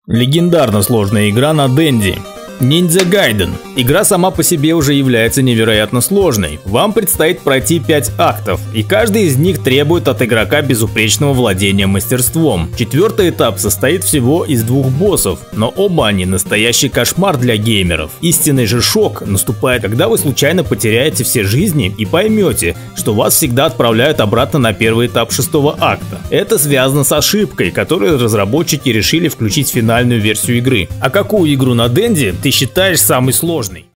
Легендарно сложная игра на Dendy. Ninja Gaiden. Игра сама по себе уже является невероятно сложной. Вам предстоит пройти 5 актов, и каждый из них требует от игрока безупречного владения мастерством. Четвертый этап состоит всего из 2 боссов, но оба они настоящий кошмар для геймеров. Истинный же шок наступает, когда вы случайно потеряете все жизни и поймете, что вас всегда отправляют обратно на первый этап 6-го акта. Это связано с ошибкой, которую разработчики решили включить в финальную версию игры. А какую игру на Dendy ты считаешь самой сложной?